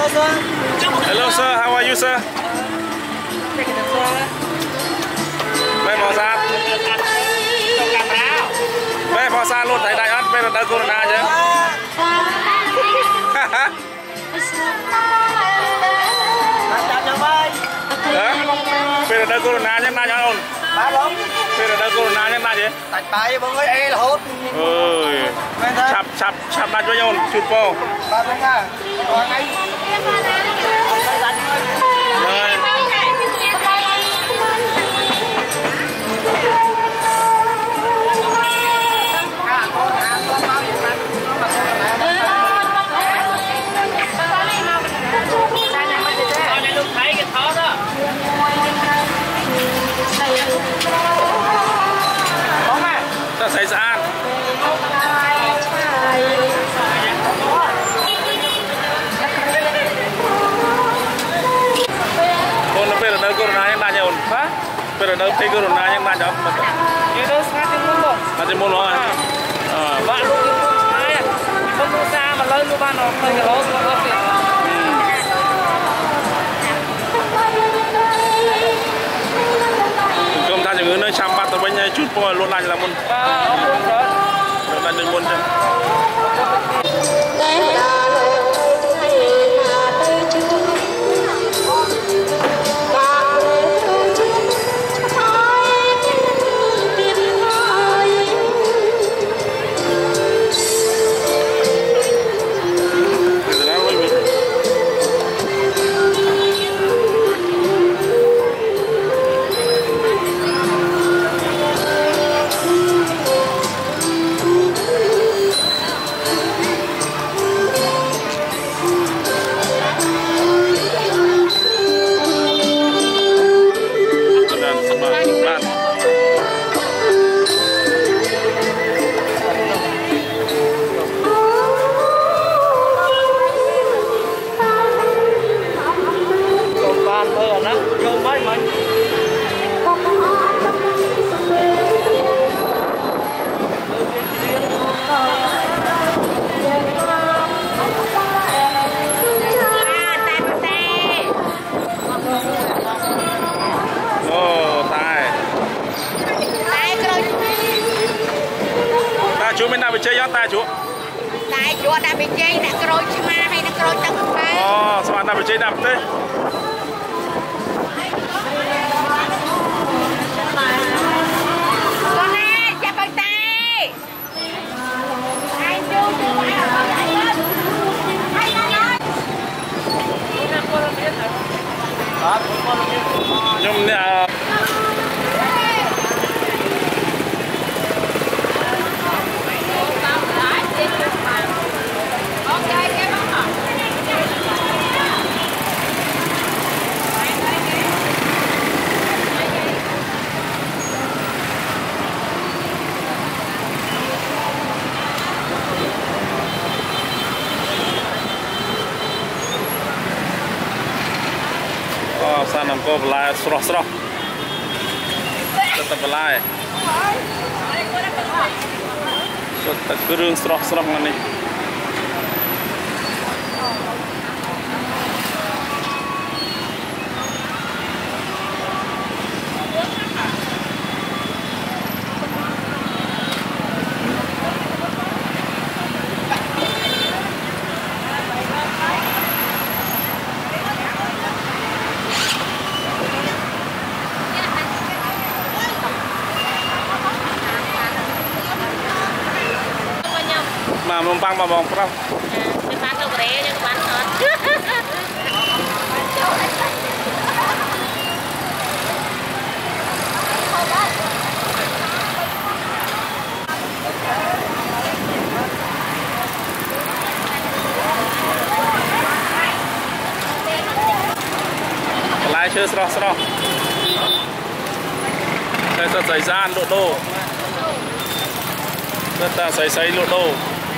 Hello sir, how are you sir? Bé phò sa. Bé phò sa luôn thấy đại ất bé là đỡ corona chứ. Bé là đỡ corona chứ na nhon. Bé là đỡ corona chứ na chứ. Tại bài bông ơi e là hốt. Ơi. Chap na cho nhon chụp po. Ba bên ha. Còn anh. Ta thấy sẵn. Con nó bây giờ corona yang tanya on, hah? Bây giờ thấy corona yang tanya on. Itu semakin mulu. Masih mulu kan? Bạn luôn cái này à? Không có xa mà lên luôn ban nó hơi cái lỗ nó kìa. Công ta những người nơi chăm bắt tao bên nhau chút po luôn lại là môn. Ông luôn rồi. Luôn lại đến môn chứ. Chú bên nào bị chơi gió ta chú? Tại chú đã bị chơi đã cối chima hay đã cối trong cái. Sao anh đã bị chơi đập thế? Con nè, chào bạn tay. Anh chú phải ở đây lên. Hay là Nhưng nè. Sana ko belai serah-serah. Tetap belai. Tetap kering serah-serah ni. Mà numpang mà bong prong. Cái bán đâu rẻ nhưng bán hết. Lái chưa sro. Đây là thời gian độ đô. Rất là sấy lụa đô.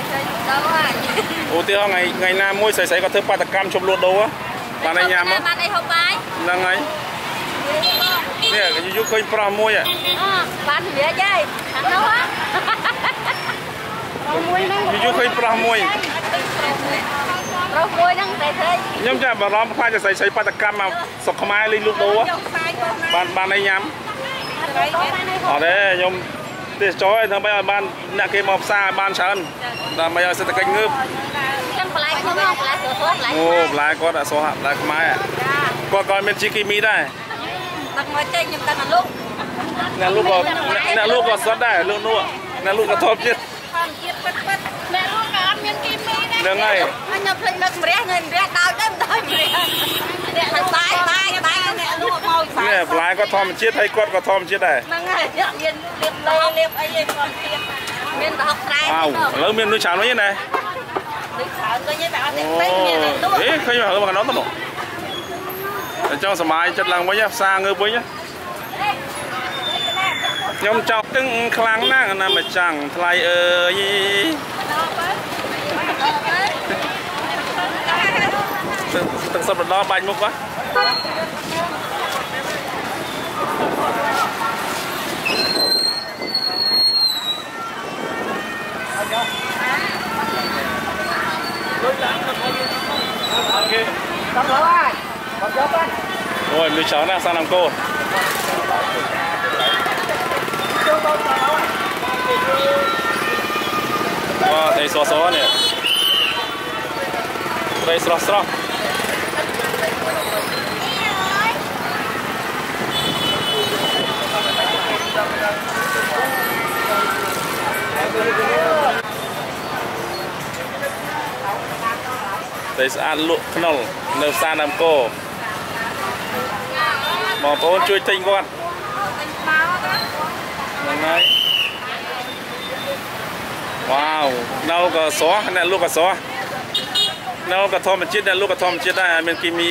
Ủa tiêu ngày nam môi sấy có thứ ba cam chụp lụa đô á. Bạn này nhám á. Bạn đây không phải. Là ngay. Nè cái chú khơi pra môi à. Bạn thì dễ chơi. Thằng đâu á. Chú khơi pra môi. rồi môi năng thấy thấy nhưng chắc bà lom khoaiจะใส่ปาตะกรรมมาสกขมายลิงลูกโตอ่ะบ้านในย้ำอ๋อเด้ยมเดี๋ยวจอยทำไปบ้านนักเกมอบซาบ้านฉันแต่ไม่เอาเศรษฐกิจเงือบ chân phải không không phải sửa thuốc lại โอ้หลายก็แต่โซฮะหลายขมายอ่ะก็ก่อนเป็นชิกิมีได้ đặt ngoài trên nhưng ta là lúc นั่นลูกก็ซดได้ลูกนู่นนั่นลูกก็ทบจิต con chiết bất bất mẹ luôn cả ăn miếng kim mi đấy เรื่องไง anh nhập lên được mẹ người mẹ đào đến đây mẹ thằng tay mẹ luôn môi เนี่ยหลายก็ทอมจิตให้กดก็ทอมจิตได้ năng này nhận miếng liệp lê liệp ấy gì còn tiêm miếng học này อ้าวแล้วเมียนนุ่ยฉานไว้ยังไง đi khảo tôi như bảo โอ้ tiếng tây miếng này đúng เอ๊ะเคยมาเหรอมากันน้องตลกเจ้าสมัยจัดหลังไว้ยังซาเงือบไว้ยังยมเจ้าตึงคลังนั่งนะมาจังไทยเอ่ยตึงสมบัติล้อใบมุกวะโอ้ยลือเช้าหน้าซาลัมโก้ก็ในซอเนี่ยในสระในสะอาดลุกขนมในซาลัมโก้มองโป้ช่วยทิ้งก่อนยังไงว้าวเราก็สอเนี่ยลูกก็สอเราก็ทอมจิตเนี่ยลูกก็ทอมจิตได้เป็นกิมี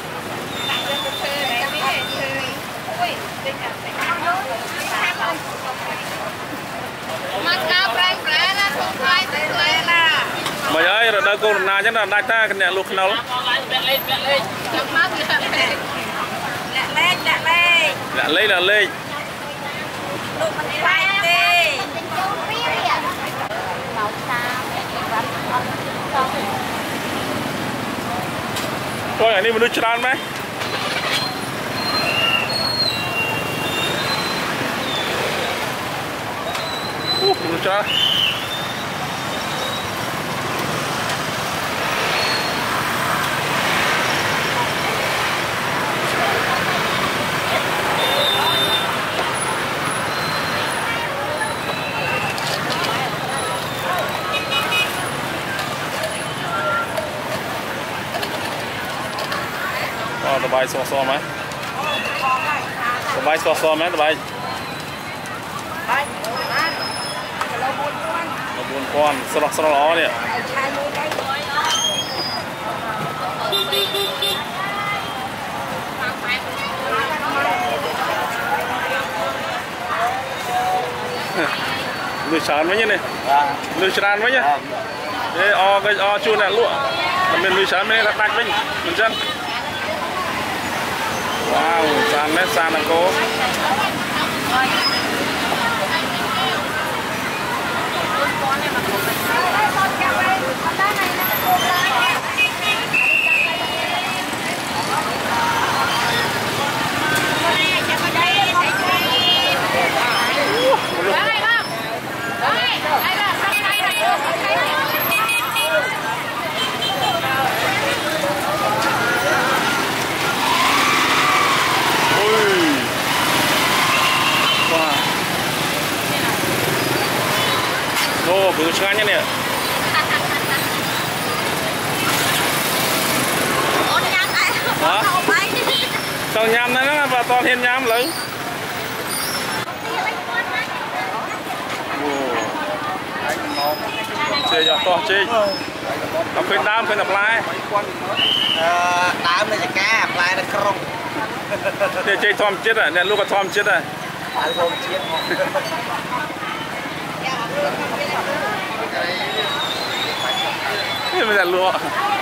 มาเยอะเราได้กูนาจังเราได้ตากันเนี่ยลูกเราเล่ลูกมันไปดิmàu xám và ตัวอย่างนี้มันดูฉลาดไหมดูฉลาดสบายซ้อไหมสบายซ้อไหมสบายมาบุญก้อนสลักล้อเนี่ยลือฉานไหมเนี่ยลือฉานไหมเนี่ยเออก็จูนน่ะลูกมันเป็นลือฉานไม่ได้ตัดไปเหมือนกัน ว้าวจานเม็ดจานนะโก้โอ้ดูช่างเนี่ยต้องยำนะว่าตอนเห็นยำเลยเชียร์ยอดต่อจีเอาขึ้นน้ำขึ้นปลายน้ำเลยจะแก้ปลายนะครงเนี่ยเจ๊ทอมจิตอ่ะเนี่ยลูกก็ทอมจิตอ่ะทอมจิตนี่มันจะรัว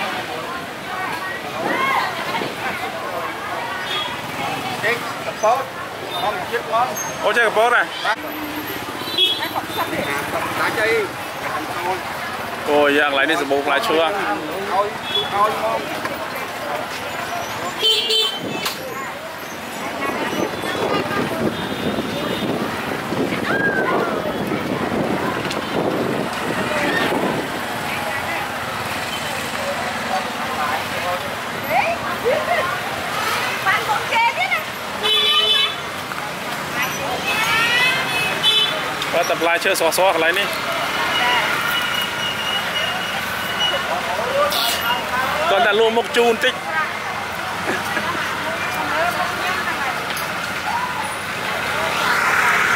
เด็กกระโป๊ดทอมจิตมั้งโอ้เจ๊กระโป๊ดอ่ะตาใจ Ôi dạng lấy đi sập bột lại chưa? Tập lại chưa xóa xóa lại đi. Còn ta luôn một chun tích.